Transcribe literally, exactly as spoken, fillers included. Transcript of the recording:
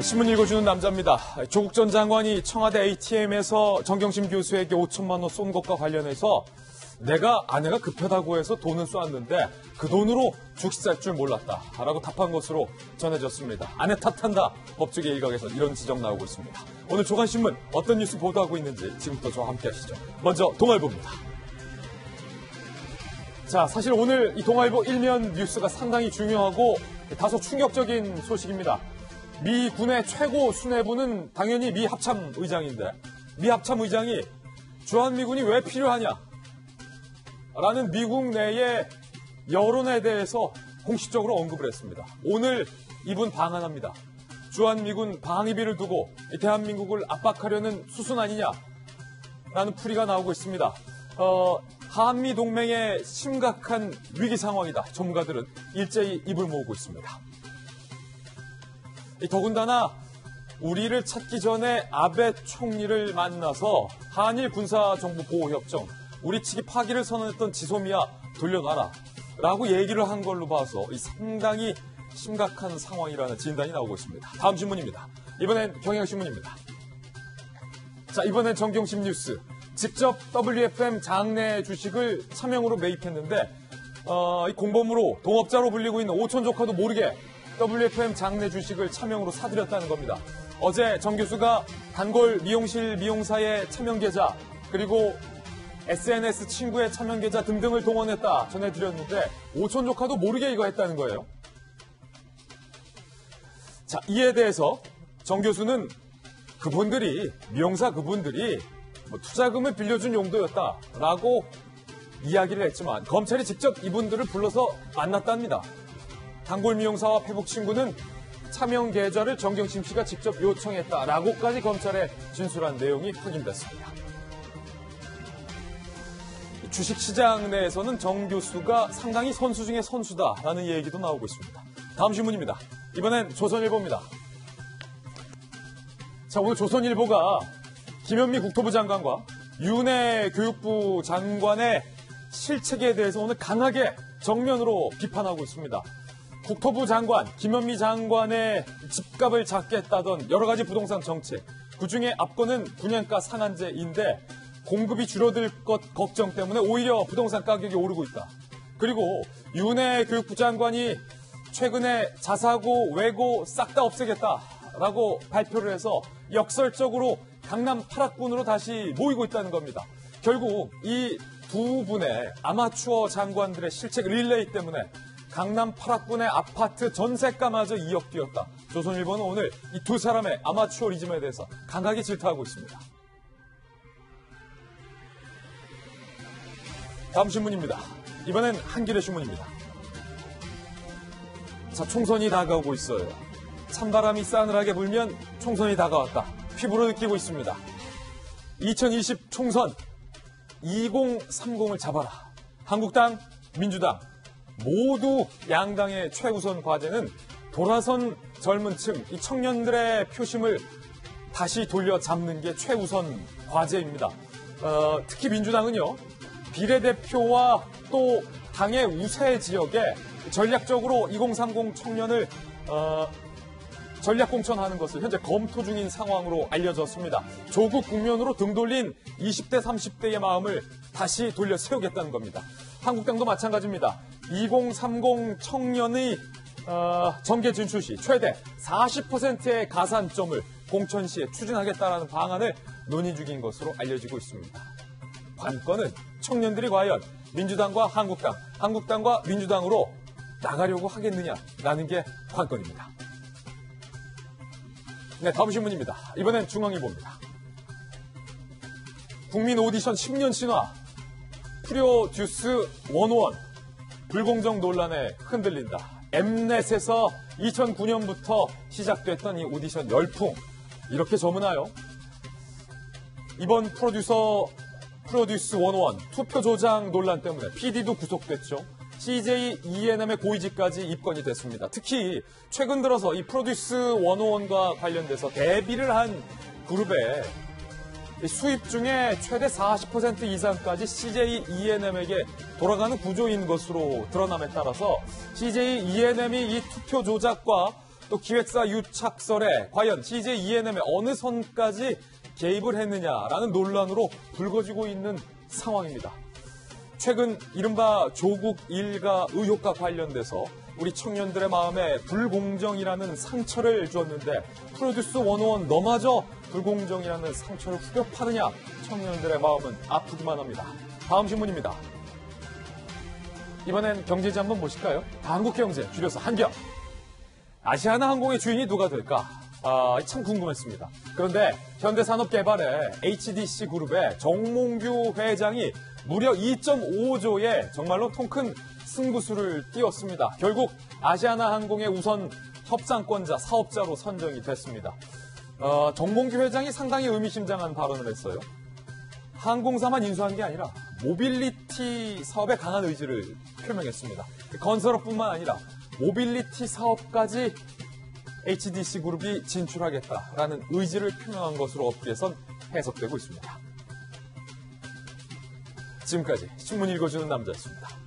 신문 읽어주는 남자입니다. 조국 전 장관이 청와대 에이티엠에서 정경심 교수에게 오천만 원 쏜 것과 관련해서 내가 아내가 급하다고 해서 돈은 쏘았는데 그 돈으로 주식 살 줄 몰랐다 라고 답한 것으로 전해졌습니다. 아내 탓한다. 법조계 일각에서 이런 지적 나오고 있습니다. 오늘 조간신문 어떤 뉴스 보도하고 있는지 지금부터 저와 함께 하시죠. 먼저 동아일보입니다. 자, 사실 오늘 이 동아일보 일면 뉴스가 상당히 중요하고 다소 충격적인 소식입니다. 미 군의 최고 수뇌부는 당연히 미 합참 의장인데 미 합참 의장이 주한미군이 왜 필요하냐 라는 미국 내의 여론에 대해서 공식적으로 언급을 했습니다. 오늘 이분 방한합니다. 주한미군 방위비를 두고 대한민국을 압박하려는 수순 아니냐라는 풀이가 나오고 있습니다. 어, 한미 동맹의 심각한 위기 상황이다. 전문가들은 일제히 입을 모으고 있습니다. 더군다나 우리를 찾기 전에 아베 총리를 만나서 한일 군사정보보호협정, 우리 측이 파기를 선언했던 지소미아 돌려놔라 라고 얘기를 한 걸로 봐서 이 상당히 심각한 상황이라는 진단이 나오고 있습니다. 다음 신문입니다. 이번엔 경향신문입니다. 자, 이번엔 정경심 뉴스. 직접 더블유에프엠 장내 주식을 차명으로 매입했는데 어, 이 공범으로 동업자로 불리고 있는 오촌 조카도 모르게 더블유에프엠 장내 주식을 차명으로 사들였다는 겁니다. 어제 정 교수가 단골 미용실 미용사의 차명 계좌 그리고 에스엔에스 친구의 차명 계좌 등등을 동원했다 전해드렸는데 오촌 조카도 모르게 이거 했다는 거예요. 자, 이에 대해서 정 교수는 그분들이 미용사 그분들이 뭐 투자금을 빌려준 용도였다라고 이야기를 했지만 검찰이 직접 이분들을 불러서 만났답니다. 단골 미용사와 페북 친구는 차명 계좌를 정경심 씨가 직접 요청했다라고까지 검찰에 진술한 내용이 확인됐습니다. 주식시장 내에서는 정 교수가 상당히 선수 중에 선수다라는 얘기도 나오고 있습니다. 다음 신문입니다. 이번엔 조선일보입니다. 자, 오늘 조선일보가 김현미 국토부 장관과 윤해 교육부 장관의 실책에 대해서 오늘 강하게 정면으로 비판하고 있습니다. 국토부 장관, 김현미 장관의 집값을 작게 했다던 여러 가지 부동산 정책, 그중에 앞건은 분양가 상한제인데 공급이 줄어들 것 걱정 때문에 오히려 부동산 가격이 오르고 있다. 그리고 윤해 교육부 장관이 최근에 자사고, 외고 싹 다 없애겠다라고 발표를 해서 역설적으로 강남 팔 학군으로 다시 모이고 있다는 겁니다. 결국 이 두 분의 아마추어 장관들의 실책 릴레이 때문에 강남 팔 학군의 아파트 전세가마저 이억 뛰었다. 조선일보는 오늘 이 두 사람의 아마추어리즘에 대해서 강하게 질타하고 있습니다. 다음 신문입니다. 이번엔 한겨레 신문입니다. 자, 총선이 다가오고 있어요. 찬바람이 싸늘하게 불면 총선이 다가왔다. 피부로 느끼고 있습니다. 이천이십 총선 이공삼공을 잡아라. 한국당, 민주당 모두 양당의 최우선 과제는 돌아선 젊은 층, 이 청년들의 표심을 다시 돌려잡는 게 최우선 과제입니다. 어, 특히 민주당은요, 비례대표와 또 당의 우세 지역에 전략적으로 이공삼공 청년을 어, 전략 공천하는 것을 현재 검토 중인 상황으로 알려졌습니다. 조국 국면으로 등 돌린 이십 대, 삼십 대의 마음을 다시 돌려 세우겠다는 겁니다. 한국당도 마찬가지입니다. 이공삼공 청년의 어, 정계 진출 시 최대 사십 퍼센트의 가산점을 공천 시에 추진하겠다는 방안을 논의 중인 것으로 알려지고 있습니다. 관건은 청년들이 과연 민주당과 한국당, 한국당과 민주당으로 나가려고 하겠느냐라는 게 관건입니다. 네, 다음 신문입니다. 이번엔 중앙일보입니다. 국민 오디션 십 년 신화, 프로듀스 백일 불공정 논란에 흔들린다. 엠넷에서 이천구 년부터 시작됐던 이 오디션 열풍, 이렇게 저무나요? 이번 프로듀서, 프로듀스 백일 투표 조작 논란 때문에 피디도 구속됐죠. 씨제이 이엔엠의 고위직까지 입건이 됐습니다. 특히 최근 들어서 이 프로듀스 백일과 관련돼서 데뷔를 한 그룹의 수입 중에 최대 사십 퍼센트 이상까지 씨제이 이엔엠에게 돌아가는 구조인 것으로 드러남에 따라서 씨제이 이엔엠이 이 투표 조작과 또 기획사 유착설에 과연 티제이 이엔엠의 어느 선까지 개입을 했느냐라는 논란으로 불거지고 있는 상황입니다. 최근 이른바 조국 일가 의혹과 관련돼서 우리 청년들의 마음에 불공정이라는 상처를 주었는데 프로듀스 백일 너마저 불공정이라는 상처를 후벼 파느냐, 청년들의 마음은 아프기만 합니다. 다음 신문입니다. 이번엔 경제지 한번 보실까요? 한국경제, 줄여서 한경. 아시아나 항공의 주인이 누가 될까? 아, 참 궁금했습니다. 그런데 현대산업개발의 에이치디씨 그룹의 정몽규 회장이 무려 이점오조의 정말로 통큰 승부수를 띄웠습니다. 결국 아시아나 항공의 우선 협상권자, 사업자로 선정이 됐습니다. 어, 정몽규 회장이 상당히 의미심장한 발언을 했어요. 항공사만 인수한 게 아니라 모빌리티 사업에 강한 의지를 표명했습니다. 건설업뿐만 아니라 모빌리티 사업까지 에이치디씨 그룹이 진출하겠다라는 의지를 표명한 것으로 어플에선 해석되고 있습니다. 지금까지 신문 읽어주는 남자였습니다.